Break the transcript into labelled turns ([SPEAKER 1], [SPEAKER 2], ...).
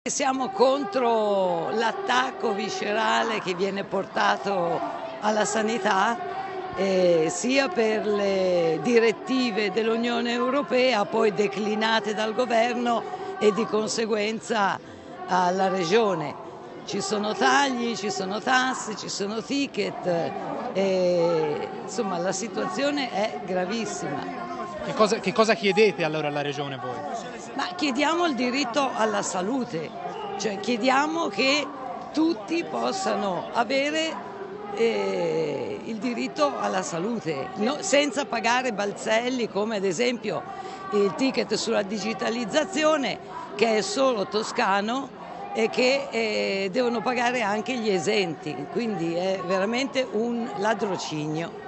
[SPEAKER 1] Siamo contro l'attacco viscerale che viene portato alla sanità, sia per le direttive dell'Unione Europea, poi declinate dal governo e di conseguenza alla regione. Ci sono tagli, ci sono tasse, ci sono ticket, insomma la situazione è gravissima.
[SPEAKER 2] Che cosa chiedete allora alla regione voi?
[SPEAKER 1] Ma chiediamo il diritto alla salute, cioè chiediamo che tutti possano avere il diritto alla salute, senza pagare balzelli come ad esempio il ticket sulla digitalizzazione, che è solo toscano e che devono pagare anche gli esenti, quindi è veramente un ladrocinio.